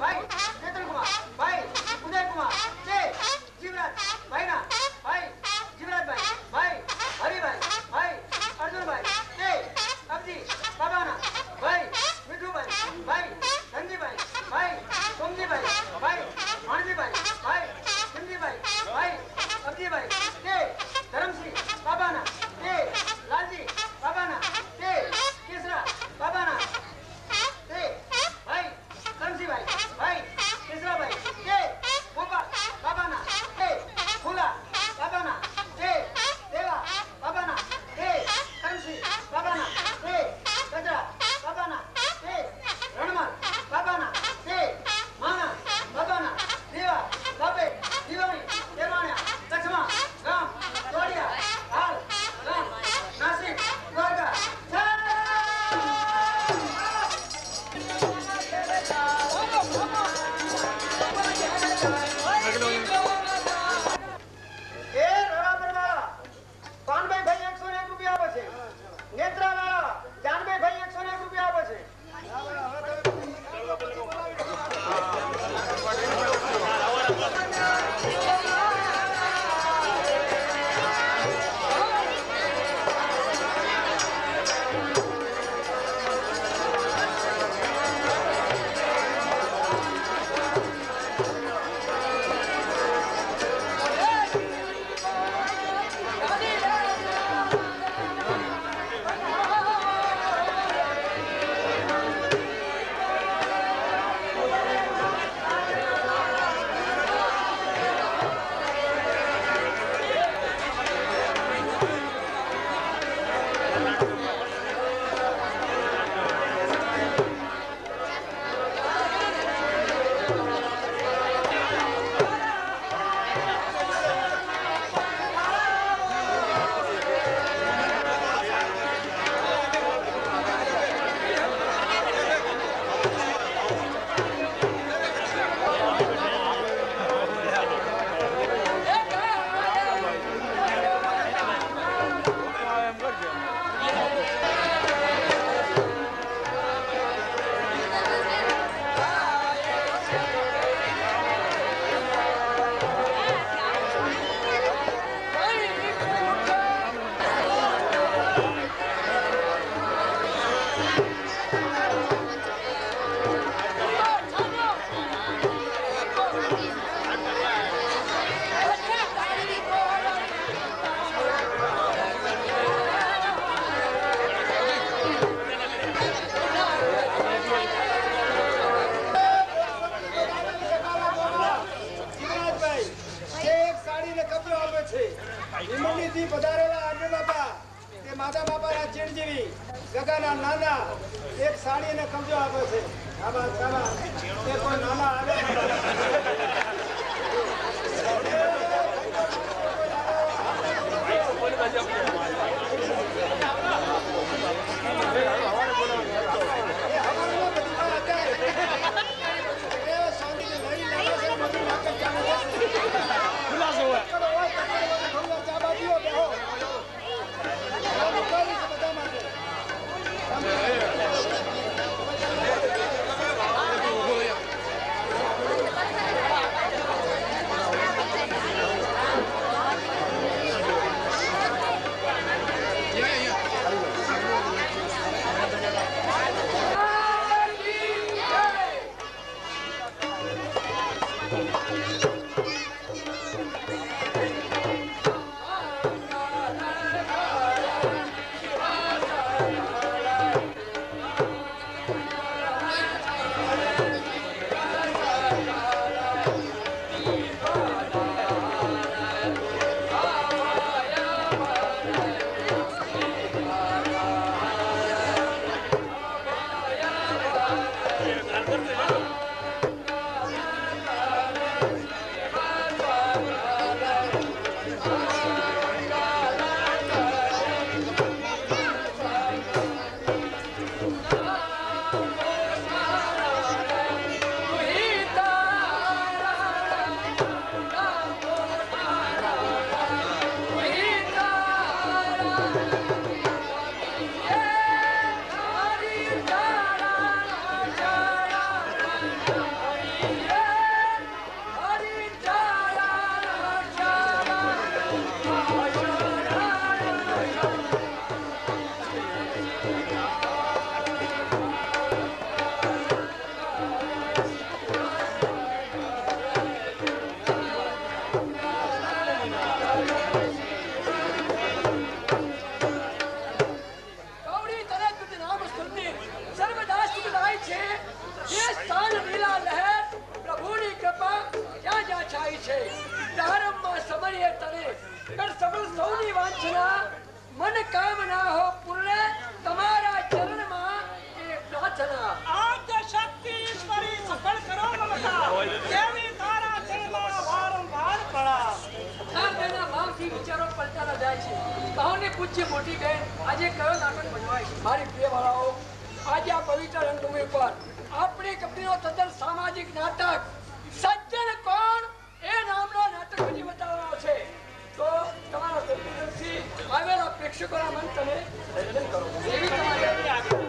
भाई चेतन कुमार, भाई उदय कुमार, जय जीवराज, भाई ना, भाई जीवराज भाई, भाई हरि भाई, भाई अर्जुन भाई, जय अब्जी बाबाना, भाई मिठू भाई, भाई धनजी भाई, भाई सोमजी भाई, भाई मानजी भाई, भाई सिंधी भाई, भाई अब्जी भाई, जय धर्मश्री बाबाना, जय लालजी बाबाना, जय केसरा बाबाना, जय भाई धर्मश्री भाई, भाई केसरा भाई, जय गोपाल बाबाना, जय फूला बाबाना, जय देवा बाबाना, जय धर्मश्री बाबाना, जय गजरा बाबाना, जय रणमाल बाबाना, जय माना बाबाना, देवा बाबे दिवाणी देवाणिया लक्ष्मा राम तोड़िया हाल राम नासिक द्वारका એ રવાપરવાળા પાનભાઈ ભાઈ 101 રૂપિયા આપે છે. નેત્રાવાળા જાનભાઈ ભાઈ 101 રૂપિયા આપે છે. कर सबल सौनी वांछना मन कामना हो पूर्ण તમારા ચરણમાં એ પ્રાર્થના આદ્ય શક્તિ ઈશ્વરી સફળ કરો મમતા દેવી તારા ચરણમાં વારંવાર પ્રણામ આ તેના ભાવથી વિચારો પલટાતા જાય છે કહોને પૂજ્ય મોટી બહેન આજે કયો નાટક બનવાય મારી પ્રિયવાળાઓ આજે આ પવિત્ર રંગભૂમિ પર આપણી કંપનીનો તદ્દન સામાજિક નાટક સજ્જન કોણ એ નામનો નાટક બની બતાવવાનો છે તો તમારા સર્ટિફિકેટથી આવેલા પ્રેક્ષકોના મન તમે રંજન કરો એવી તમારી આજ્ઞા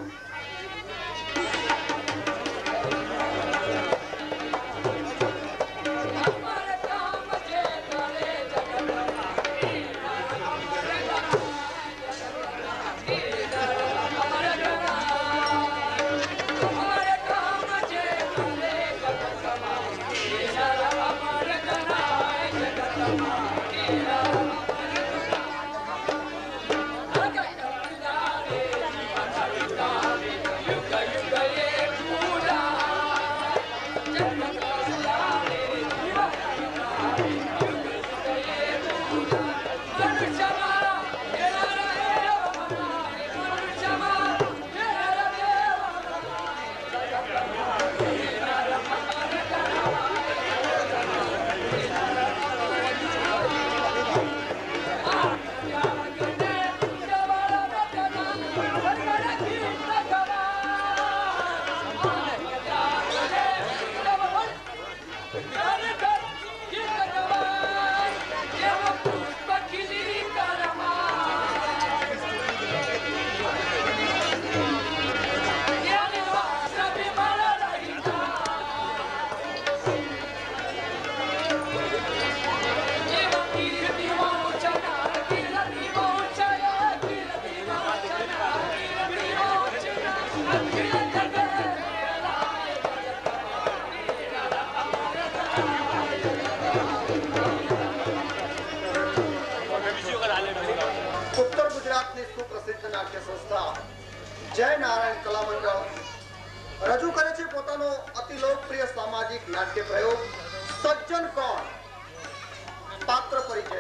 जय नारायण कला मंडल रजू करे छे पोतानो अति लोकप्रिय सामाजिक नाट्य प्रयोग सज्जन कोण पात्र परिचय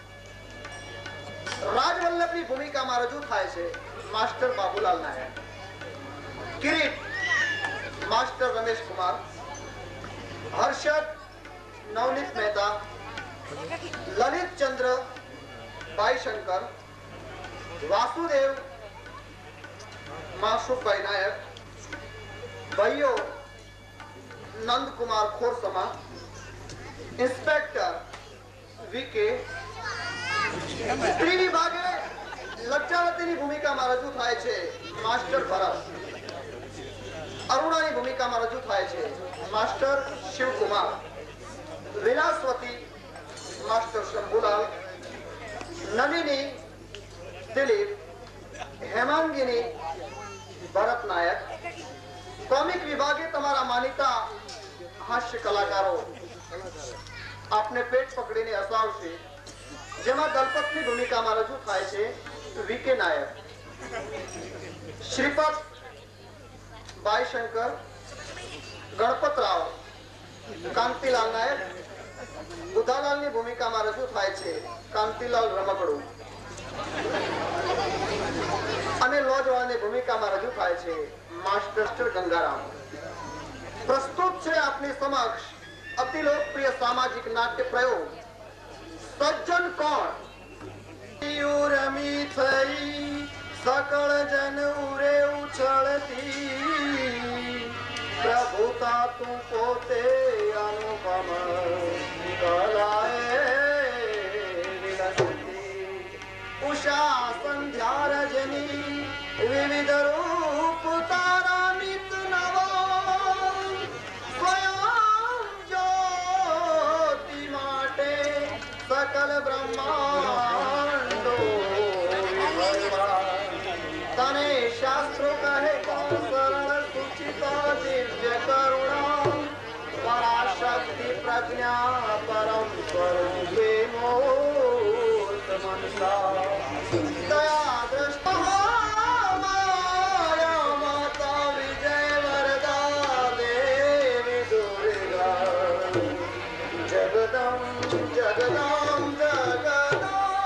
राजवल्लभनी भूमिका में रजू थाय छे मास्टर बाबूलाल नायक किरीट मास्टर रमेश कुमार हर्षद नवनीत मेहता ललित चंद्र भाई शंकर वासुदेव मासूफ भाई नायक भाइयों नंद कुमार खोरसमा इंस्पेक्टर वीके स्त्री विभागे लज्जावती भूमिका में रजू थाय छे मास्टर भरत अरुणा की भूमिका में रजू थाय छे master Shivkumar Vilasvati master Shambhulal Nalini Dilip Hemangini Bharat Nayak comic विभागे तमारा मानिता हास्य कलाकारों आपने पेट पकड़ीने हसावशे जेमा दलपतनी भूमिका में रजू थाय छे वीके नायक श्रीपत भाई शंकर गणपत राव कांतिलाल नायक बुधालाल की भूमिका में रजू थाय छे कांतिलाल रमकड़ू અને લોજવાળાની ભૂમિકામાં રજૂ થાય છે માસ્ટર ગંગારામ પ્રસ્તુત છે આપની સમક્ષ અતિ લોકપ્રિય સામાજિક નાટ્ય પ્રયોગ સજ્જન કોણ રમી થઈ સકળ જન ઉરે ઉછળતી પ્રભુતા તું પોતે અનુપમ કલાએ उषा संध्या रजनी विविध रूप तारामित नवा स्वयं ज्योति माटे सकल ब्रह्मांडो तने शास्त्रों कहे सरल सुचिता दिव्य करुणा पराशक्ति प्रज्ञा परम स्वरूपे मूर्त मनसा दया दृष्टा माया माता विजय वरदा देवी दुर्गा जगदम जगदम जगदम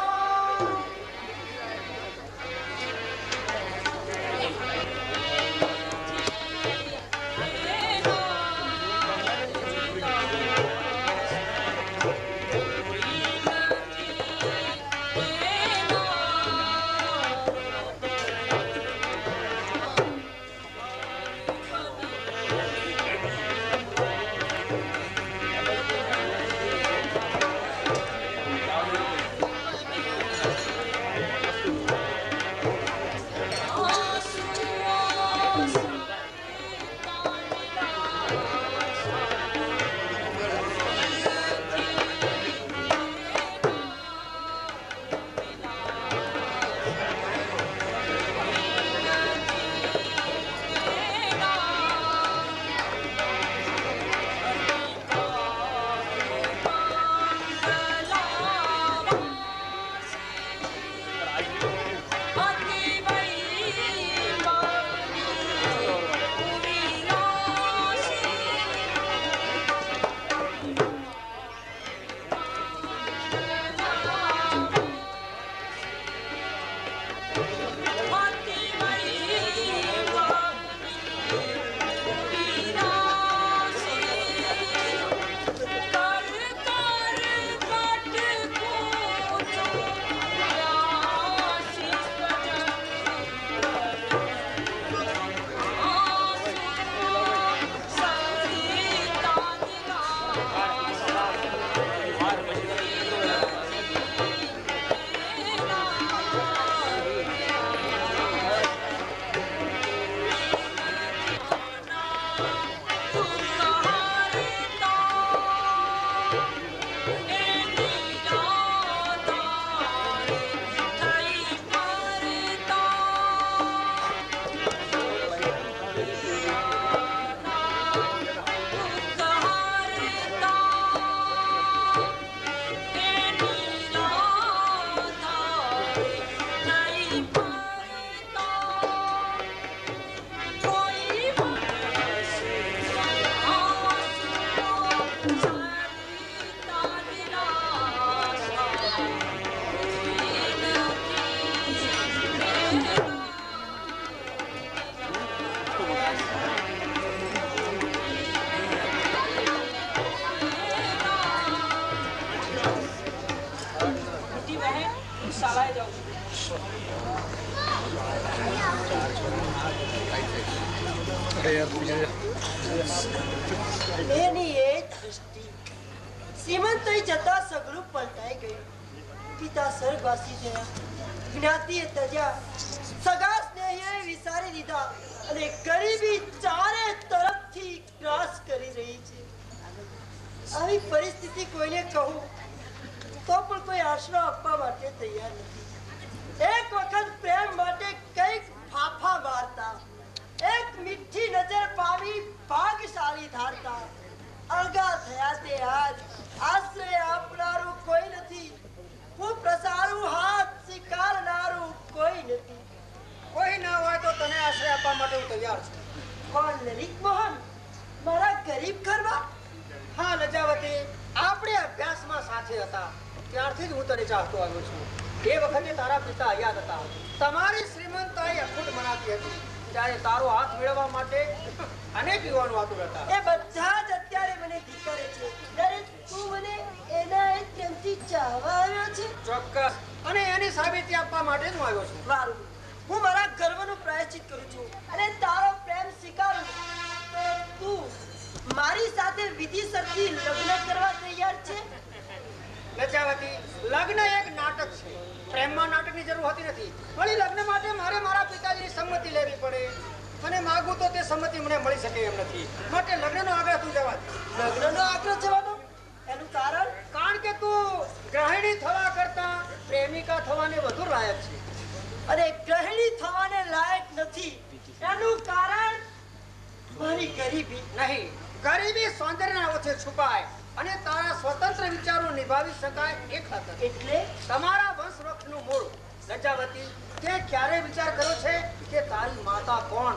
એની એ દૃષ્ટિ શ્રીમંત થઈ જતા સગળું પલટાઈ ગયું. પિતા સ્વર્ગવાસી થયા, જ્ઞાતિએ ત્યજ્યા, સગા સ્નેહીએ વિસારી દીધા અને ગરીબી ચારે તરફથી ગ્રાસ કરી રહી છે. આવી પરિસ્થિતિ કોઈને કહું તો પણ કોઈ આશરો આપવા માટે તૈયાર નથી. એક વખત પ્રેમ માટે કઈક ફાફા મારતા, એક મીઠી નજર પાવી ભાગશાળી ધારતા, અળગા થયા તે આજ આશ્રય આપનારું કોઈ નથી, હું પ્રસારું હાથ સ્વીકારનારું કોઈ નથી. કોઈ ના હોય તો તને આશ્રય આપવા માટે હું તૈયાર છું. કોણ? લલિત મોહન મારા ગરીબ ઘરમાં? હા લજાવતી, આપણે અભ્યાસમાં સાથે હતા ત્યારથી જ હું તને ચાહતો આવ્યો છું. એ વખતે તારા પિતા હયાત હતા. તમારી શ્રીમંતાઈ અખૂટ મનાતી હતી. ત્યારે તારો હાથ મેળવવા માટે અનેક યુવાનો આતુર હતા. એ બધા જ અત્યારે મને ધિક્કારે છે. ત્યારે તું મને એના એ પ્રેમથી ચાહવા આવ્યો છે? ચોક્કસ, અને એની સાબિતી આપવા માટે જ હું આવ્યો છું. વારું, હું મારા ગર્વનું પ્રાયશ્ચિત કરું છું અને તારો પ્રેમ સ્વીકારું તો તું મારી સાથે વિધિસરથી લગ્ન કરવા તૈયાર છે? લજાવતી, લગ્ન એક નાટક છે. પ્રેમમાં નાટકની જરૂર હોતી નથી. વળી લગ્ન માટે મારે મારા પિતાજીની સંમતિ લેવી પડે, અને માગું તો તે સંમતિ મને મળી શકે એમ નથી. માટે લગ્નનો આગ્રહ તું જવા દે. લગ્નનો આગ્રહ જવાનો? એનું કારણ? કારણ કે તું ગૃહિણી થવા કરતા પ્રેમિકા થવાને વધુ લાયક છે. અને ગૃહિણી થવાને લાયક નથી. એનું કારણ મારી ગરીબી. નહીં, ગરીબી સૌંદર્યના ઓછે છુપાય અને તારા સ્વતંત્ર વિચારો નિભાવી શકાય એ ખાતર. એટલે તમારા વંશવૃક્ષનું મૂળ. લજાવતી, તે ક્યારે વિચાર કર્યો છે કે તારી માતા કોણ?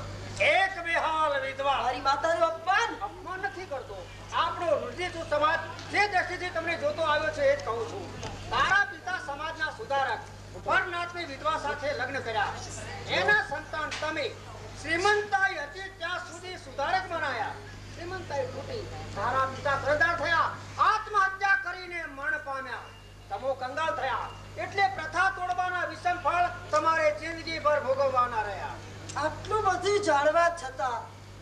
એક બેહાલ વિધવા. મારી માતાનું અપમાન? અપમાન નથી કરતો. આપણો રૂઢિચુસ્ત સમાજ જે દ્રષ્ટિથી તમને જોતો આવ્યો છે એ જ કહું છું. તારા પિતા સમાજના સુધારક પરનાથની વિધવા સાથે લગ્ન કર્યા. એના સંતાન તમે. શ્રીમંતાઈ હતી ત્યાં સુધી સુધારક બનાયા. શ્રીમંતાઈ તૂટી, તારા પિતા ઘરદાર થયા, આત્મહત્યા કરીને મરણ પામ્યા. તમો કંગાલ થયા, એટલે પ્રથા તોડવાના વિષમ ફળ તમારે જિંદગીભર ભોગવવાના રહ્યા. આટલું બધું જાણવા છતાં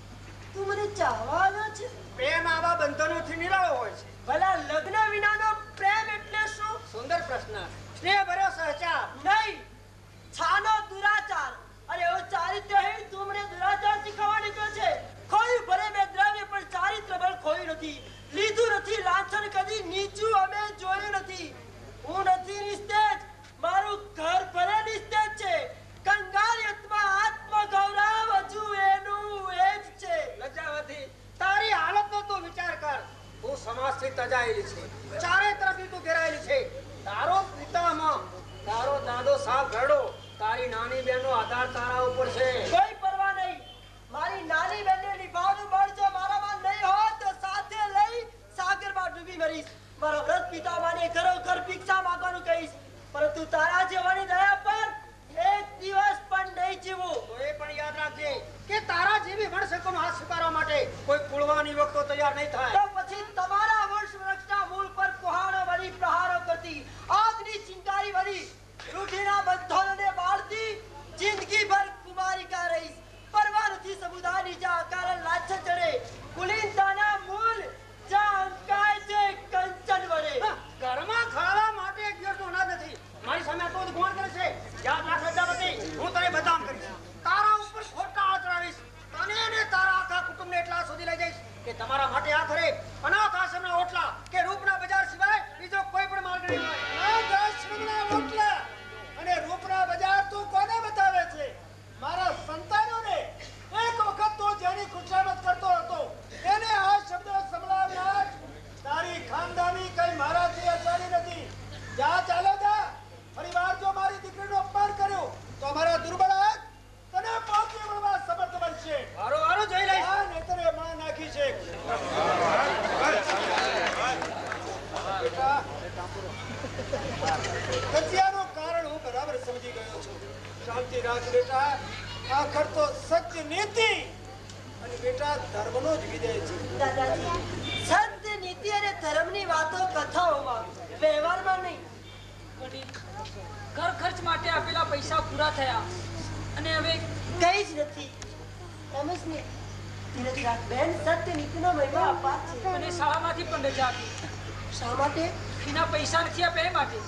તું મને ચાહવા આવ્યો છે? પ્રેમ આવા બંધનોથી નિરાળો હોય છે. ભલા લગ્ન વિનાનો પ્રેમ એટલે શું? સુંદર પ્રશ્ન. સ્નેહ ભર્યો સહચાર. નહીં, છાનો દુરાચાર. અરે ઓ ચારિત્રહીન, તું મને દુરાચાર શીખવવા નીકળ્યો છે. ખોયું ભલે મેં દ્રવ્ય, પણ ચારિત્ર બળ ખોયું નથી. લીધું નથી લાંછન, કદી નીચું અમે જોયું નથી. હું નથી નિસ્તેજ, મારું ઘર ભલે નિસ્તેજ છે. કંગાલિયતમાં આત્મગૌરવ હજુ એનું એ જ છે. લજાવતી, તારી હાલતનો તું વિચાર કર. તું સમાજથી તજાયેલી છે, ચારે તરફથી તું ઘેરાયેલી છે. તારો પિતામાં, તારો દાદો સાવ ઘરડો, તારી નાની બહેનનો આધાર તારા ઉપર છે. કોઈ પરવા નહીં. મારી નાની બહેનને નિભાવવાનું બળ જો મારામાં નહીં હોય તો સાથે લઈ સાગરમાં ડૂબી મરીશ. મારા વ્રત પિતામાને ઘરો ભિક્ષા માંગવાનું કહીશ, પરંતુ તારા જેવાની દયા પર એક દિવસ પણ નહીં જીવું. તો એ પણ યાદ રાખજે કે તારા જેવી વંશકોનો હાથ સ્વીકારવા માટે કોઈ કુળવાની વખતો તૈયાર નહીં થાય. તો પછી તમારા વંશ વૃક્ષના મૂળ પર કુહાડો વળી પ્રહારો કરતી, આગની ચિંગારી વળી રૂઢીના બંધનોને બાળતી જિંદગીભર કુમારિકા રહીશ. પરવા નથી સમુદાયની જ્યાં કારણ લાછન ચડે, કુલીનતાના મૂળ જ્યાં અંકાય છે કંચન વડે. ઘરમાં ખાવા માટે એક દિવસનો અનાજ નથી. મારી સામે તો ગુણ કરે છે. યાદ રાખ લજાવતી, હું તને બદામ કરીશ, તારા ઉપર ખોટા હાથ ચડાવીશ, તને અને તારા આખા કુટુંબને એટલા સુધી લઈ જઈશ કે તમારા માટે આ ખરે અનાથ આશ્રમના ઓટલા કે રૂપના બજાર સિવાય બીજો કોઈ પણ માર્ગ નહીં હોય. અનાથ આશ્રમના ઓટલા અને રૂપના બજાર તું કોને બતાવે છે? મારા સંતાનોને. એક વખત તો જેની ખુશામત કરતો હતો એને આ શબ્દ સંભળાવનાર તારી ખાનદાની કઈ મારાથી અચારી નથી. જા ચાલો જા. ફરીવાર જો મારી દીકરીનું અપમાન કર્યું તો અમારા દુર્બળ હાથ તને પહોંચી વળવા સમર્થ બનશે. વારો વારો જોઈ લઈશ. આ નેતરે માં નાખી છે. બેટા, કજિયાનું કારણ હું બરાબર સમજી ગયો છું. શાંતિ રાખ બેટા. આખર તો સત્ય નીતિ અને બેટા ધર્મનો જ વિજય છે. દાદાજી, સત્ય નીતિ અને ધર્મની વાતો કથાઓમાં, વ્યવહારમાં નહીં. ઘર ખર્ચ માટે આપેલા પૈસા પૂરા થયા અને હવે કઈ જ નથી. એમ જ ને, ધીરજ રાખ બેન, સત્ય નીતિનો મહિમા અપાર છે. મને શાળામાંથી પણ રજા આપી. શા માટે? એના પૈસા નથી આપ્યા એ માટે.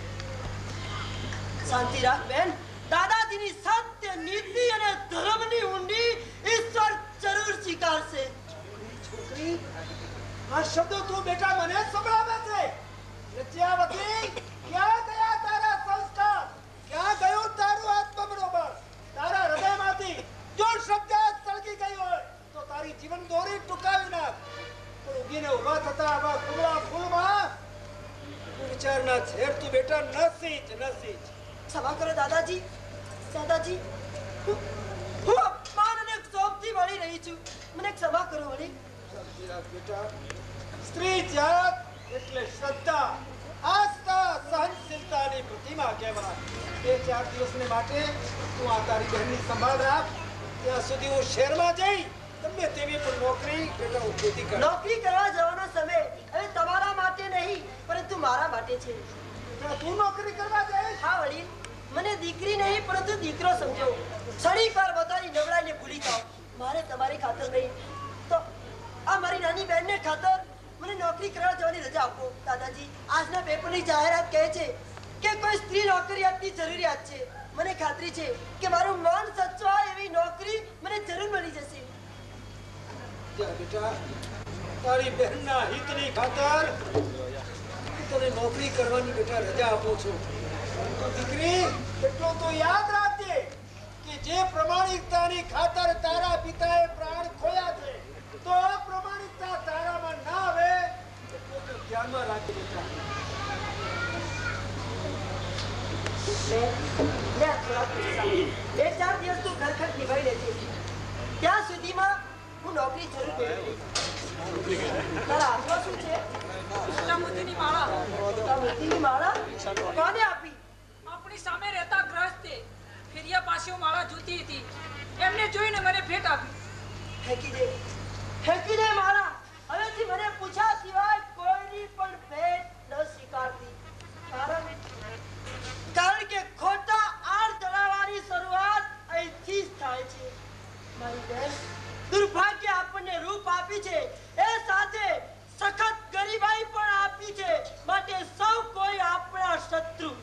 શાંતિ રાખ બેન. દાદાજીની સત્ય નીતિ અને ધર્મની ઊંડી ઈશ્વર જરૂર સ્વીકારશે. છોકરી, આ શબ્દો તું બેટા મને સંભળાવે છે. લજ્જાવતી, ક્યાં ગયા તારા સંસ્કાર? ક્યાં ગયું તારું આત્મબળોબળ? તારા હૃદયમાંથી જો શબ્દ સળગી ગઈ હોય તો તારી જીવન દોરી ટૂંકાવી નાખ. પણ ઉગીને ઉભા થતા આવા કુમળા ફૂલમાં વિચારના ઝેર તું બેટા ન સીંચ. ક્ષમા કરો દાદાજી. દાદાજી, હું અપમાન અને ક્ષોભથી વળી રહી છું. મને ક્ષમા કરો વળી. બેટા, સ્ત્રી જાત એટલે શ્રદ્ધા, આસ્થા, સહનશીલતાની પ્રતિમા કહેવાય. 2-4 દિવસને માટે તું આ તારી બહેનની સંભાળ રાખ. ત્યાં સુધી હું શહેરમાં જઈ ગમે તેવી પણ નોકરી બેટા હું ખેતી કર. નોકરી કરવા જવાનો સમય હવે તમારા માટે નહીં પરંતુ મારા માટે છે. બેટા, તું નોકરી કરવા જઈશ? હા વડીલ, મને દીકરી નહીં પરંતુ દીકરો સમજો. ક્ષણિકવાર પોતાની નબળાઈને ભૂલી જાઓ. મારે તમારી ખાતર નહીં તો આ મારી નાની બહેનને ખાતર મને નોકરી કરવા જવાની રજા આપો. દાદાજી, આજના પેપરની જાહેરાત કહે છે કે કોઈ સ્ત્રી નોકરિયાતની જરૂરિયાત છે. મને ખાતરી છે કે મારું મન સચવાય એવી નોકરી મને જરૂર મળી જશે. જા બેટા, તારી બહેનના હિતની ખાતર તને નોકરી કરવાની બેટા રજા આપું છું. તો દીકરી, એટલું તો યાદ રાખજે કે જે પ્રમાણિકતાની ખાતર તારા પિતાએ પ્રાણ ખોયા છે તો અપ્રમાણિકતા તારામાં ના આવે એટલું તો ધ્યાનમાં રાખજે બેટા. લે આ થોડા પૈસા. 2-4 દિવસ તું ઘર ખર્ચ નિભાવી લેજે. ત્યાં સુધીમાં હું નોકરી જરૂર મેળવી લઈશ. તારા હાથમાં શું છે? મોતીની માળા. મોતીની માળા કોને આપી? આપણી સામે રહેતા ગ્રહસ્થે ફેરિયા પાસે માળા જોતી હતી. એમને જોઈને મને ભેટ આપી. ફેંકી દે માળા. હવેથી મને પૂછ્યા સિવાય કોઈની પણ ભેટ ન સ્વીકારતી. કારણ કે ખોટા આડ ચડાવવાની શરૂઆત અહીંથી જ થાય છે. મારી બહેન, દુર્ભાગ્ય આપણને રૂપ આપી છે એ સાથે સખત ગરીબાઈ પણ આપી છે. માટે સૌ કોઈ આપણા શત્રુ.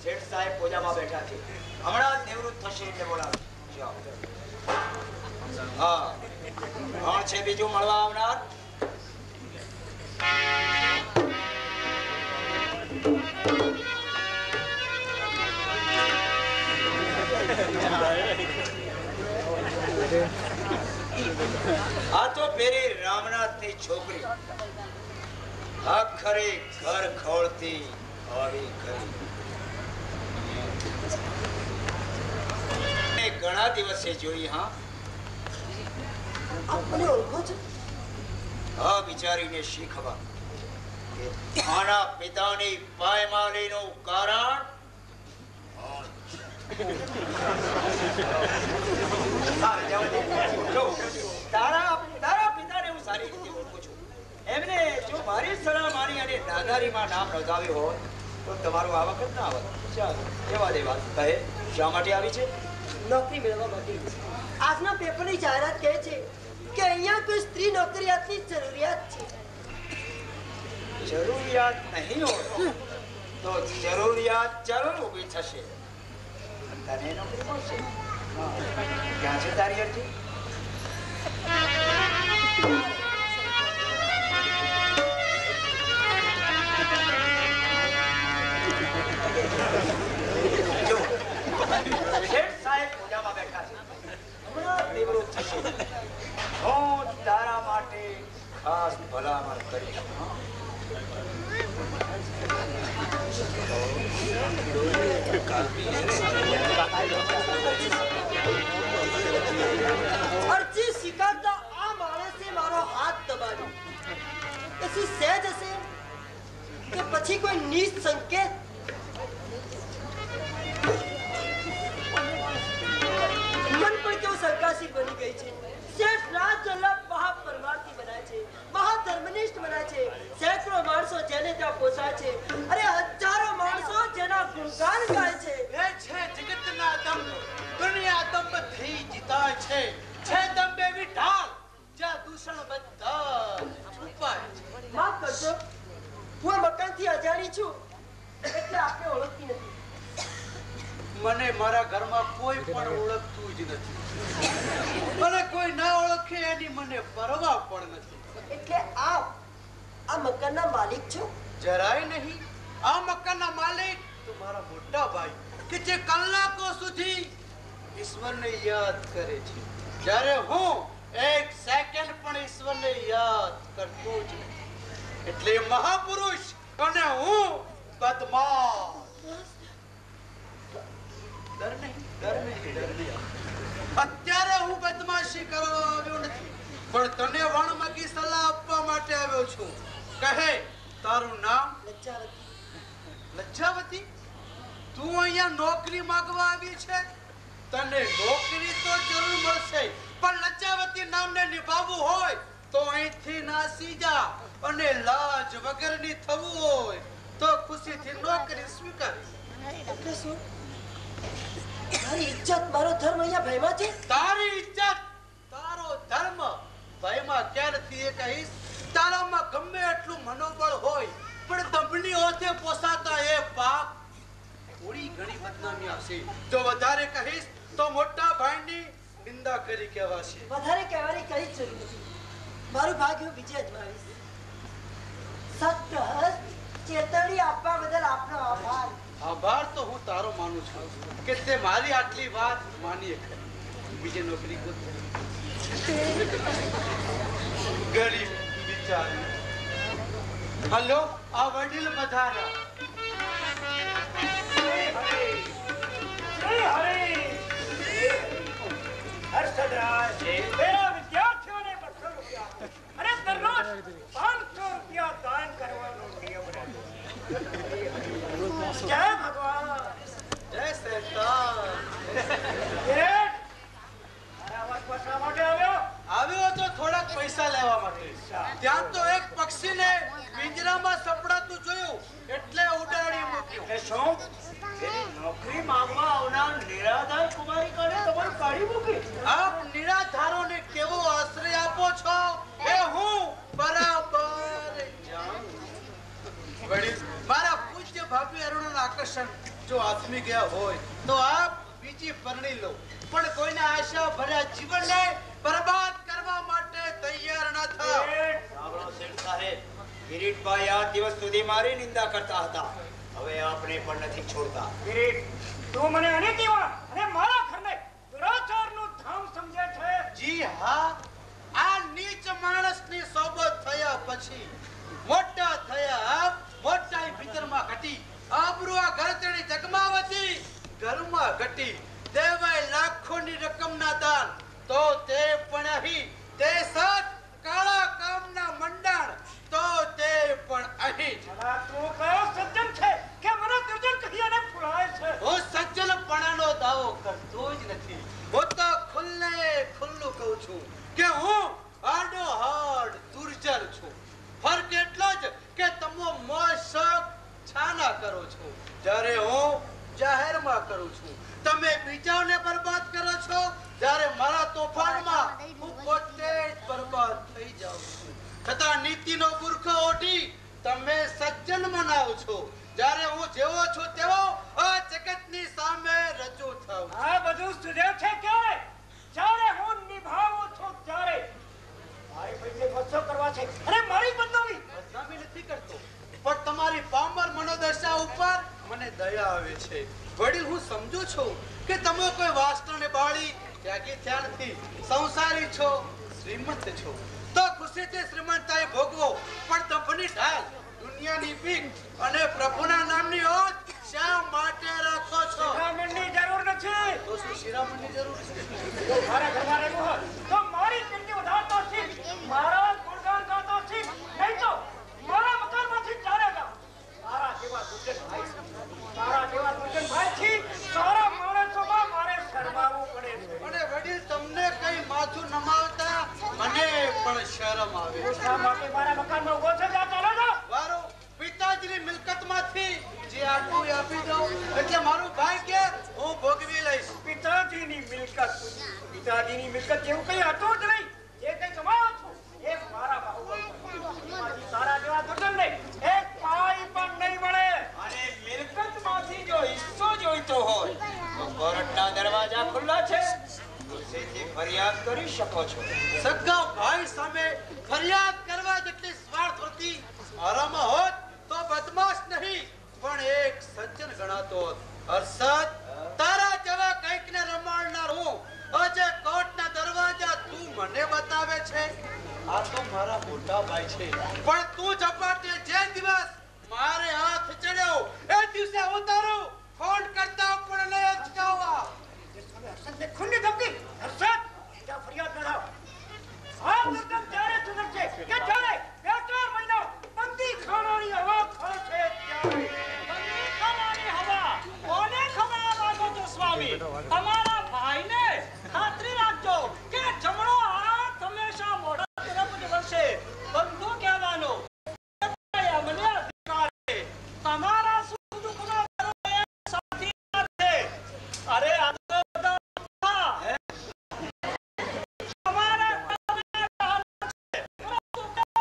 શેઠ સાહેબ પૂજામાં બેઠા છે. હમણાં જ નિવૃત્ત થશે એટલે બોલાવે. જાઓ. હા, કોણ છે બીજું મળવા આવનાર? આ તો પેરી રામનાથની છોકરી, આખરે ઘર ખોળતી આવી ખરી. ઘણા દિવસે જોઈ. હા, આપણે ઓળખો છો? હા, બિચારીને શી ખબર કે આના પિતાની પાયમાલીનું કારણ તારા પિતાને હું સારી રીતે ઓળખું છું. એમને જો મારી સલાહ માની અને નાદારીમાં નામ નોંધાવ્યું હોય તો તમારું આ વખત ના આવત. ચાલો, એવા દેવા કહે શા માટે આવી છે? નોકરી મેળવવા માટે. આજના પેપરની જાહેરાત કહે છે કે અહીંયા કોઈ સ્ત્રી નોકરિયાતની જરૂરિયાત છે. જરૂરિયાત નહીં હોય તો જરૂરિયાત જરૂર ઊભી થશે. તને નોકરી મળશે. ક્યાં છે તારી અરજી? જો, શેઠ સાહેબ પૂજામાં બેઠા છે. હમણાં નિવૃત્ત થશે. હું તારા માટે ખાસ ભલામણ કરીશ. અરજી સ્વીકારતા આ માણસે મારો હાથ દબાવ્યો. પછી સહેજ હશે કે પછી કોઈ નીચ સંકેત? મન પણ કેવું સરકારશીલ બની ગઈ છે. શેઠ રાજ વલ્લભ મહાપરમાર્થી બનાય છે, મહાધર્મનિષ્ઠ બનાય છે. સેંકડો માણસો જેને ત્યાં પોસાય છે. અરે હજારો માણસો જેના ગુણગાન ગાય છે. એ છે જગતના દંભ, દુનિયા દંભથી જીતાય છે. છે દંભ એવી ઢાલ જ્યાં દૂષણ બધા છુપાય છે. માફ કરજો, હું આ મકાનથી અજાણી છું એટલે આપને ઓળખતી નથી. મને મારા ઘરમાં કોઈ પણ ઓળખતું જ નથી. મને કોઈ ના ઓળખે એની મને પરવા પણ નથી. એટલે આપ આ મકાનના માલિક છો? જરાય નહીં. આ મકાનના માલિક તો મારા મોટા ભાઈ કે જે કલાકો સુધી ઈશ્વરને યાદ કરે છે, જ્યારે હું એક સેકન્ડ પણ ઈશ્વરને યાદ કરતો જ નથી. એટલે મહાપુરુષ અને હું બદમાશ. ડર નહીં. અત્યારે હું બદમાશી કરવા આવ્યો નથી, પણ તને વણમગી સલાહ આપવા માટે આવ્યો છું. કહે, તારું નામ? લજ્જાવતી. લજ્જાવતી, તું અહીંયા નોકરી માંગવા આવી છે? તને નોકરી તો જરૂર મળશે, પણ લજ્જાવતી નામને નિભાવવું હોય તો અહીંથી નાસી જા. અને લાજ વગરની થવું હોય તો ખુશીથી નોકરી સ્વીકારી. એટલે શું? મારી ઇજ્જત, મારો ધર્મ અહીંયા ભયમાં છે? તારી ઇજ્જત, તારો ધર્મ ભયમાં ક્યાં નથી એ કહીશ. તારામાં ગમે એટલું મનોબળ હોય પણ દંભની ઓથે પોસાતા એ પાપ થોડી ઘણી બદનામી આવશે. જો વધારે કહીશ તો મોટા ભાઈની નિંદા કરી કહેવાશે. વધારે કહેવાની કઈ જ જરૂર નથી. મારું ભાગ્ય હું બીજે અજમાવીશ. સત્ય ચેતવણી આપવા બદલ આપનો આભાર. આભાર તો હું તારો માનું છું કે તે મારી આટલી વાત માની ખરી. બીજે નોકરી ગોત. ગરીબ બિચારી. હલો, આ વડીલ પધાર્યા. મેરા વિદ્યાર્થીઓને 200 રૂપિયા અને દરરોજ 500 રૂપિયા દાન કરવાનો નિયમ રાખો. જય ભગવાન. જય શેતાન. આવ્યો તો થોડાક પૈસા લેવા માટે. ત્યાં તો એક પક્ષીને પિંજરામાં સપડાતું જોયું એટલે ઉડાડી મૂક્યું. એ શું? એની નોકરી માંગવા આવનાર નિરાધાર કુમારી કાઢે તમારું કાઢી મૂકી? આપ નિરાધારોને કેવો આશ્રય આપો છો એ હું બરાબર જાણું. વડીલ, મારા પૂજ્ય ભાભી અરુણનું આકર્ષણ જો આથમી ગયા હોય તો આપ બીજી પરણી લો, પણ કોઈના આશા ભર્યા જીવનને બરબાદ કરવા માટે તૈયાર ન થાઓ. સાંભળો શેઠ સાહેબ, કિરીટભાઈ આ દિવસ સુધી મારી નિંદા કરતા હતા, હવે આપણે પણ નથી છોડતા. કિરીટ, તું મને અનિતિવા અને મારા ઘરને દુરાચારનું ધામ સમજે છે? જી હા, આ નીચ માણસની સોબત થયા પછી મોટા થયા આપ મોટાઈ ભીતરમાં ઘટી, આબરૂ આ ઘર તેની જગમાવતી ઘરમાં ઘટી, દેવાય લાખોની રકમના દાન તો તે પણ અહીં, તે સાત કાળા કામના મંડાણ તો તે પણ અહીં. ભલા તું કયો સજ્જન છે કે મને દુર્જન કહીને ફુલાય છે? હું સજ્જનપણાનો દાવો કરતો જ નથી, હું તો ખુલ્લે ખુલ્લું કહું છું કે હું આડો હાડ દુર્જન છું. ફરક એટલો જ કે તમે મોજ શોખ છાના કરો છો, જ્યારે હું જાહેરમાં કરું છું. તમે બીજાઓને બરબાદ કરો છો, જ્યારે મારા તોફાનમાં હું પોતે જ બરબાદ થઈ જાઉં છું. છતાં નીતિનો બુરખો ઓઢી તમે સજ્જન મનાવો છો, જ્યારે હું જેવો છું તેવો આ જગતની સામે રજૂ થાઉં છું. આ બધું સુધે છે ક્યારે? જ્યારે હું નિભાવું છું ત્યારે. મારી પૈસે વચ્ચો કરવા છે અને મારી બદનામી. બદનામી નથી કરતો, પણ તમારી પામર મનોદશા ઉપર મને દયા આવે છે. વડીલ, હું સમજુ છું કે તમે કોઈ વાસ્ત્રને બાળી ત્યાગી થયા નથી, સંસારી છો, શ્રીમંત છો, તો ખુશીથી શ્રીમંતાઈ ભોગવો, પણ તંફની ઢાલ, દુનિયાની બીક અને પ્રભુના નામની ઓત શા માટે રાખો છો? શિરામણની જરૂર નથી. તો શું શિરામણની જરૂર છે? જો મારા ઘરમાં રહેવું હોય તો મારી કીર્તિ વધારતો શીખ, મારા ગુણગાન ગાતો શીખ, નહીં તો મારા મકાનમાંથી ચાલે જાઓ. તારા જેવા દુર્જન ભાઈથી સારા માણસોમાં મારે શરમાવવું પડે છે. અને વડીલ, તમને કઈ માથું નમાવતા મને પણ શરમ આવે છે. શા માટે મારા મકાનમાં ઉભો છે? જા, ચાલો જાઓ. વારો પિતાજીની મિલકતમાંથી જે આટલું આપી દઉં એટલે મારું ભાગ્ય હું ભોગવી લઈશ. પિતાજીની મિલકત જેવું કઈ હતું જ નહીં. જે કઈ કમાવો છું એ મારા બાહુબળ માંથી તારા જેવા દુર્જન નહીં એક પાઈ પણ નહીં મળે. અને મિલકતમાંથી જો હિસ્સો જોઈતો હોય તો કોર્ટના દરવાજા ખુલ્લા છે, ખુશીથી ફરિયાદ કરી શકો છો. સગા ભાઈ સામે ફરિયાદ કરવા જેટલી સ્વાર્થવૃત્તિ મારામાં હોત તો બદમાશ નહીં પણ એક સજ્જન ગણાતો હોત. હર્ષદ, તારા જેવા કંઈકને રમાડનાર હું આજે કોર્ટના દરવાજા તું મને બતાવે છે? આ તો મારા મોટા ભાઈ છે, પણ તું ઝપાટે જે દિવસ મારે હાથ ચડ્યો એ દિવસે હું તારું ફોન કરતા પણ નહીં અચકાવવા. હર્ષદને ખૂનની ધમકી. હર્ષદ, ત્યાં ફરિયાદ ન થાવ. આ દુર્જન ત્યારે સુધરશે કે જ્યારે 2-4 મહિના બંદી ખાનાની હવા ખોલશે ત્યારે. બંદી ખાનાની હવા કોને ખબર માંગો છો સ્વામી? તમારા ભાઈને ખાતરી રાખજો કે જમણો હાથ હંમેશા મોઢા તરફ જ વળશે. બંધુ કહેવાનો મને અધિકાર છે. તમારા સુખ દુઃખનો એ સાથીદાર છે. અરે આ તો બધા તમારા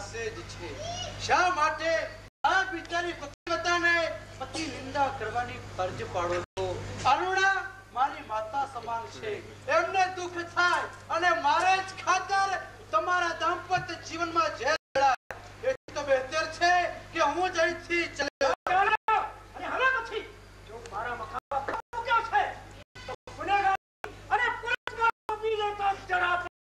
પાસે જ છે. શા માટે આ બિચારી પતિવ્રતાને પતિ નિંદા કરવાની ફરજ પાડો છો? અરુણા મારી માતા સમાન છે, એમને દુઃખ થાય અને મારે જ ખાતર તમારા દાંપત્ય જીવનમાં ઝેર ચડાય, એ તો બહેતર છે કે હું જ અહીંથી ચાલ્યો જાઉં. અને હવે પછી જો મારા મકાન મૂક્યો છે તો ગુનેગાર અને પુરુષમાં ઉભી રહેતા જરા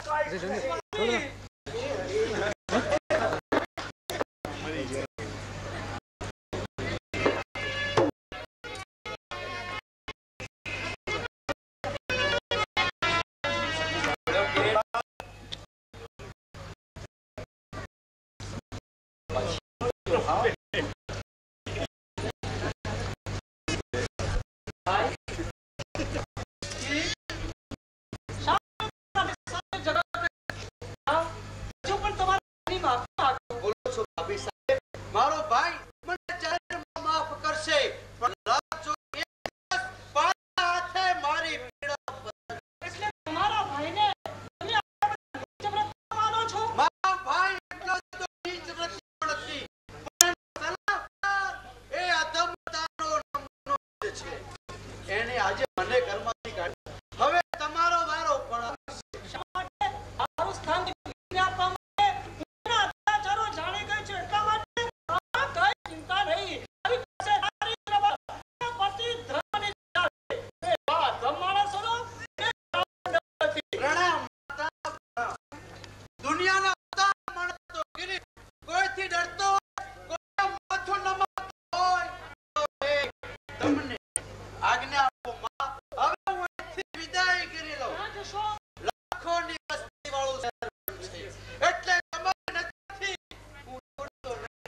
મારો ભાઈ મને જાહેર માફ કરશે, પણ રાખજો એક દિવસ પાછા હાથે મારી પીડા પર. એટલે તમારા ભાઈને તમે જબરદસ્ત માનો છો? મારો ભાઈ એટલો તો નીચ નથી, પણ સલાહકાર એ અધમતાનો નમૂનો છે. એને આજે મને ઘરમાંથી કાઢી, હવે તમારો વારો પણ આવશે. મારું સ્થાન આપવા માટે હું અત્યાચારો જાણી ગઈ છું, એટલા માટે કઈ ચિંતા નહીં. મારી પાસે સારી પતિ ધર્મની ચાલ છે. એ વાત માણસોનો એ નથી. પ્રણામ માતા. દુનિયાના બધા માણસો ગિરી કોઈથી ડરતો હોય, કોઈનું માથું નમતું હોય તો એક તમને આજ્ઞા આપો માં. હવે હું અહીંથી વિદાય કરી લઉં. ક્યાં જશો? લાખોની વસ્તીવાળું શહેર છે, એટલે તમારી નજરથી હું દોડતો નહીં.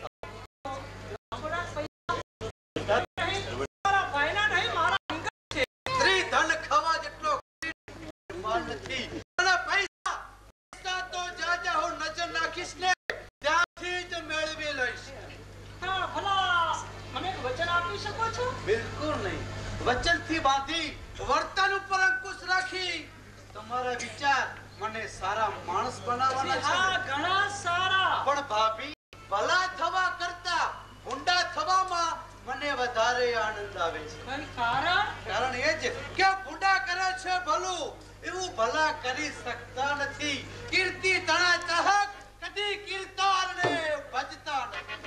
મારા ભાઈના નહીં, મારા અંગત છે. સ્ત્રી ધન ખાવા જેટલો માન નથી, અને પૈસા તો જાજા હું નજર નાખીશ ને ત્યાંથી જ મેળવી લઈશ. હા, ભલા મને એક વચન આપી શકો છો? બિલકુલ નહીં. વચનથી બાંધી વર્તન ઉપર અંકુશ રાખી તમારા વિચાર મને સારા માણસ બનાવવાના છે. હા, ઘણા સારા. પણ ભાભી, ભલા થવા કરતા ઊંડા થવામાં મને વધારે આનંદ આવે છે. કઈ કારણ? કારણ એ જ કે ભૂંડા કરે છે ભલું, એવું ભલા કરી શકતા નથી. કીર્તિ તણા ચાહક કદી કીર્તારને ભજતા નથી.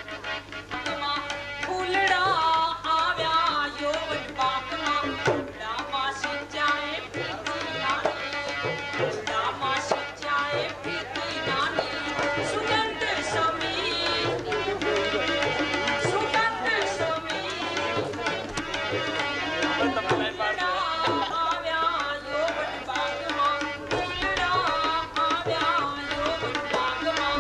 ફૂલડા આવ્યા યૌવન પાકમાં, ફૂલડામાં સિંચાય પ્રીતિ નાની, ફૂલડામાં સિંચાય પ્રીતિ નાની, સુગંધ સમી, સુગંધ સમી. ફૂલડા આવ્યા યૌવન પાકમાં, ફૂલડા આવ્યા યૌવન પાકમાં.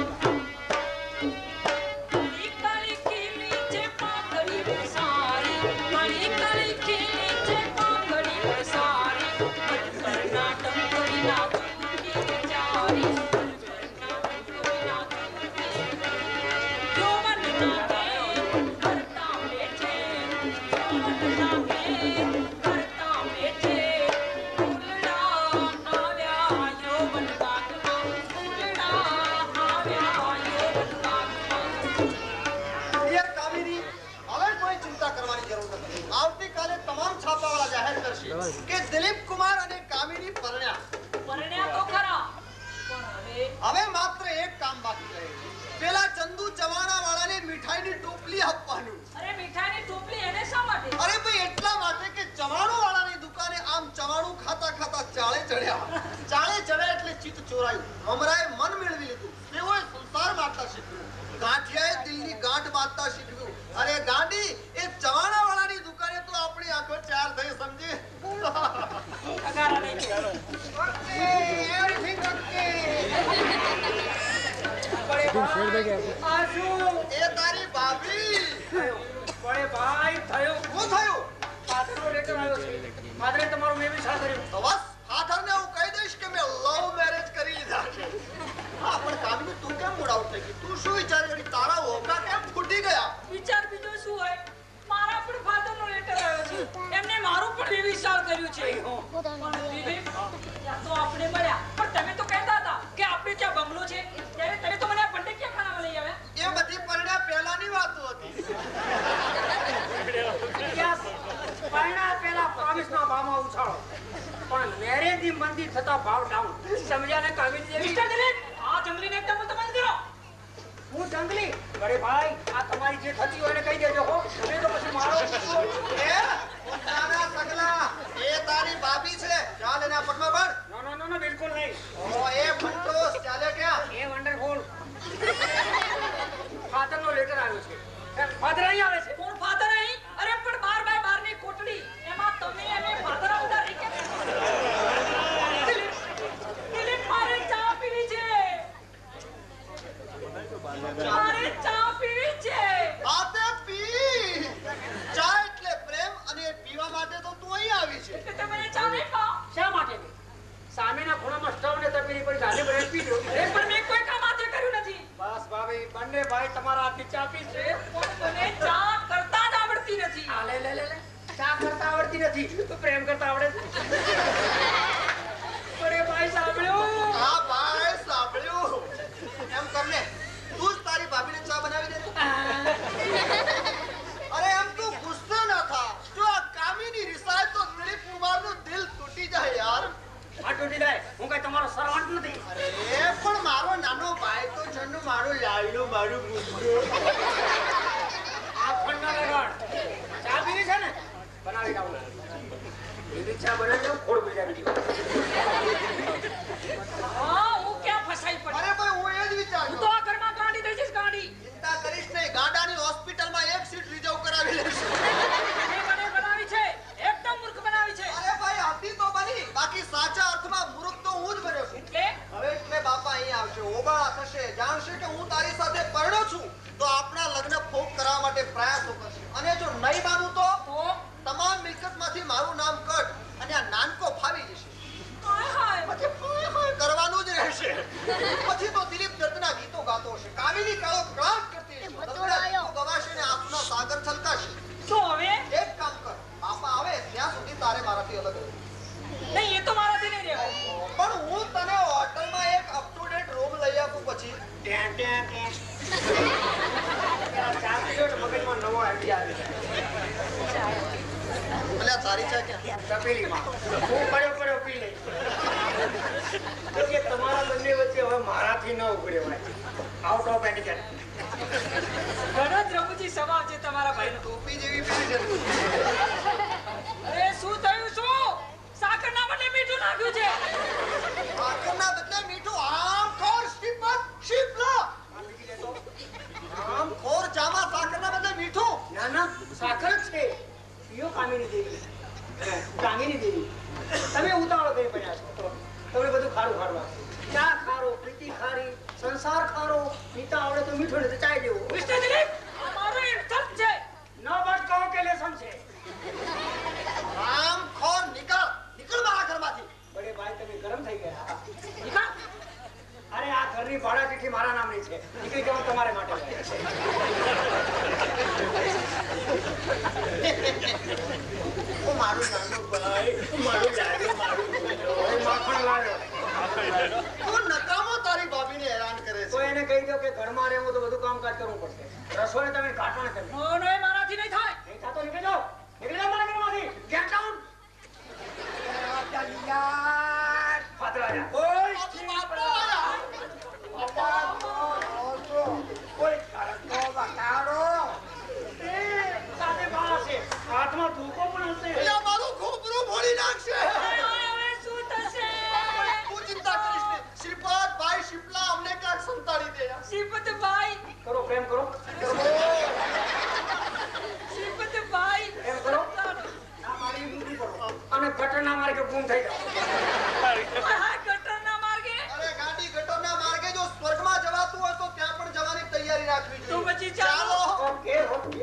કળી કળી ખીલી છે પાંખડી વસારી, કળી કળી ખીલી છે પાંખડી વસારી, ઘરના ટંકડી ના દૂધી વિચારી, ઘરના ટંકડી ના દૂધી. યૌવન નામે કરતા બેઠે, યૌવન નામે કરતા બેઠે, ફૂલડા આવ્યા યૌવન બાગમાં, ફૂલડા આવ્યા યૌવન બાગમાં. ડિયર કામિની, હવે કોઈ ચિંતા કરવાની જરૂર નથી. આવતીકાલે તમામ છાપાવાળા જાહેર કરશે કે દિલીપ કુમાર અને કામિની પરણ્યા. પરણ્યા તો ખરા, પણ હવે માત્ર એક કામ બાકી રહે છે. પેલા ચંદુ ચવાણા વાળાને મીઠાઈની ટોપલી આપવાનું. અરે મીઠાઈની ટોપલી એને શા માટે? અરે ભાઈ, એટલા માટે કે ચવાણું વાળાની દુકાને આમ ચવાણું ખાતા ખાતા ચાળે ચડ્યા. ચાળે ચડ્યા એટલે ચિત્ત ચોરાયું. મમરાએ મન મેળવી લીધું. તેઓએ સંસાર મારતા શીખ્યું. ગાંઠિયાએ દિલની ગાંઠ બાંધતા શીખ્યું. અરે ગાંડી, એ ચવાણા વાળાની દુકાને તો આપણી આંખો ચાર થઈ, સમજી? અગારા નહીં. Okay, everything okay. આ શું એ તારી ભાભી. પડે ભાઈ થયો? શું થયું? પાછળનો લેટર આવ્યો છે. મારે તમારું મેં વિચાર કર્યું. તો બસ ફાધરને હું કહી દઈશ કે મેં લવ મેરેજ કરી લીધા છે. હા, પણ કામિની, તું કેમ મૂડ આઉટ થઈ ગઈ? તું શું વિચારી કરી? તારા હોકા કેમ ફૂટી ગયા? વિચાર બીજો શું હોય? મારા પણ ફાધરનો લેટર આવ્યો છે. એમને મારું પણ વિવિચાર કર્યું છે. પણ દિલીપ, ત્યાં તો આપણે મળ્યા, પણ તમે તો કહેતા હતા કે આપણે ત્યાં બંગલો છે. ત્યારે તમે તો મને આ પંડે ક્યાં ખાના ઉછાળો પણ મેરેજી મંદી થતા ભાવ ડાઉન સમજ્યા ને કામિની દેવી મિસ્ટર દિલીપ આ જંગલીને એકદમ બંધ કરો. હું જંગલી અરે ભાઈ આ તમારી જે થતી હોય એને કહી દેજો હો તમે તો પછી મારો એ નાના સગલા એ તારી ભાભી છે ચાલ એના પગમાં પડ. નો નો નો નો બિલકુલ નહીં ઓ એ ફંટોસ ચાલે ક્યાં? એ વન્ડરફુલ ફાધર નો લેટર આવ્યો છે ફાધર અહીં આવે છે કોણ ફાધર અહીં? અરે પણ 12 by 12 ની કોટડી એમાં તમે અને ફાધર આવતા રહી કે દિલીપ મારે ચા પીવી છે. મારે ચા પીવી છે. આતે પી. ચા એટલે પ્રેમ અને પીવા માટે તો તું અહીં આવી છે. એટલે તમે ચા નહીં પાઓ. શા માટે સામેના ખૂણામાં સ્ટવ ને તપેલી પર ગાલે ભરે પી લો અરે પણ મેં કોઈ કામ આજે કર્યું નથી. બસ ભાભી બંને ભાઈ તમારા હાથની ચા પીશે પણ મને ચા કરતા જ આવડતી નથી. આ લે લે લે લે ચા કરતા આવડતી નથી તો પ્રેમ કરતા આવડે છે અરે ભાઈ સાંભળ્યું હા ભાઈ સાંભળ્યું. એમ કરને તું જ તારી ભાભીને ચા બનાવી દે. અરે એમ તું ગુસ્સો ન થા. જો આ કામીની રિસાય તો દિલીપ કુમારનું દિલ તૂટી જાય યાર. આ તૂટી જાય હું કઈ તમારો સર્વન્ટ નથી અરે પણ મારો નાનો ભાઈ તો છન્નું મારું લાડલું મારું ગુસ્સો. આ ફંડા લગાડ ચા પીવી છે ને બનાવી લાવું એવી ચા બનાવી દઉં ખોડ બીજા હા હું ક્યાં ફસાઈ પડી. અરે ભાઈ હું એ જ હું વિચારું. તો આ ઘરમાં ગાંડી થઈ જઈશ. ગાંડી ચિંતા કરીશ નહીં. ગાડાની હોસ્પિટલમાં એક સીટ રિઝર્વ કરાવી લેશું. મેં મને બનાવી છે. એકદમ મૂર્ખ બનાવી છે. અરે ભાઈ હતી તો બની. બાકી સાચા અર્થમાં મૂર્ખ તો હું જ બન્યો છું. એટલે હવે એટલે બાપા અહીં આવશે, ઓબાળા થશે, જાણશે કે હું તારી સાથે પરણ્યો છું તો આપણા લગ્ન ફોક કરવા માટે પ્રયાસો કરશે. અને જો નહીં માનું તો તમામ મિલકતમાંથી મારું નામ કટ અને આ નાનકો ફાવી જશે. હાય હાય. પછી હાય હાય કરવાનું જ રહેશે. પછી તો દિલીપ દત્તના ગીતો ગાતો હશે, કામિની કાળો કળાટ કરતી હશે, લગ્નના ગીતો ગવાશે ને આંસુના સાગર છલકાશે. તો હવે એક કામ કર, બાપા આવે ત્યાં સુધી તારે મારાથી અલગ રહેવું. નહીં એ તો મારાથી નહીં રહેવાય. પણ હું તને હોટલમાં એક અપ ટુ ડેટ રૂમ લઈ આપું પછી ચા પીજો એટલે મગજમાં નવો આઈડિયા આવી અલ્યા તારી ચા ક્યાં? જાય તપેલીમાં હું પડ્યો પી લઈ તો કે તમારા બંને વચ્ચે હવે મારાથી ન ઉઘડે ભાઈ આઉટ ઓફ એટિકેટ ઘણો જ રમૂજી સ્વભાવ છે તમારા ભાઈનો. ટોપી જેવી પેલી છે. અરે શું થયું? શું સાકરના બદલે મીઠું નાખ્યું છે? આખરના બદલે મીઠું આમ ખોર શ્રીપદ શીપલા. આમ ખોર જામાં સાકરના બદલે મીઠું. ના ના સાકર જ છે પીઓ કામિની દેવી તમે ઉતાવળ કરી પડ્યા છો તમને બધું ખારું ખારું ચા ખારો પ્રીતિ ખારી સંસાર ખારો પીતા આવડે તો મીઠું ને તો ચાય દેવું મિસ્ટર દિલીપ આ મારો ઇન્સલ્ટ છે. ન બટ કહો કે લેસન છે આમ ખોર નીકળ મારા ઘરમાંથી. બડે ભાઈ તમે ગરમ થઈ ગયા નીકળ. અરે આ ઘરની ભાડા ચીઠી મારા નામની છે નીકળી જવું તમારે માટે ઓ મારું નાનું ભાઈ, મારું લાડુ, મારું માખણ લાવ્યો તું નકામો તારી ભાભીને હેરાન કરે તો છે. એને કહી દો કે ઘરમાં રહેવું તો બધું કામકાજ કરવું પડશે રસોઈ તમે કાટણ કરી નો નો એ મારાથી નહીં થાય. નહીં થતો નીકળી જાઓ મારા ઘરમાંથી ગેટ ડાઉન ફાદરા જા ઓય બાપુ આયા. કોઈ કરતો બતાડો એ સાથે બાળા છે હાથમાં ધૂકો પણ હશે અલ્યા મારું ખોપરું ફોડી નાખશે. હવે શું થશે? તું ચિંતા કરીશ નહીં. શ્રીપાદ ભાઈ શીપલા અમને ક્યાંક સંતાડી દે. શ્રીપતભાઈ, કરો પ્રેમ કરો શ્રીપતભાઈ, એમ કરો ના મારી દૂરી કરો અને ગટર ના માર્ગે ગુમ થઈ જાઓ આ ગટરના માર્ગે અરે ગાડી ગટરના માર્ગે જો સ્વર્ગમાં જવાતું હોય તો ત્યાં પણ જવાની તૈયારી રાખવી તો જોઈએ. પછી ચાલો. ઓકે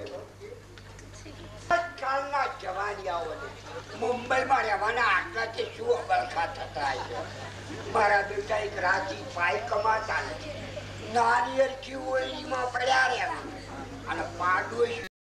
કાલના જવાનિયાઓને મુંબઈમાં રહેવાના આટલાથી શું અબળખા થતા હશે. મારા બેટા એક રાજી પાઈ કમાતા નથી નાની અરખી ઓળીમાં પડ્યા રહેવા અને પાડોશ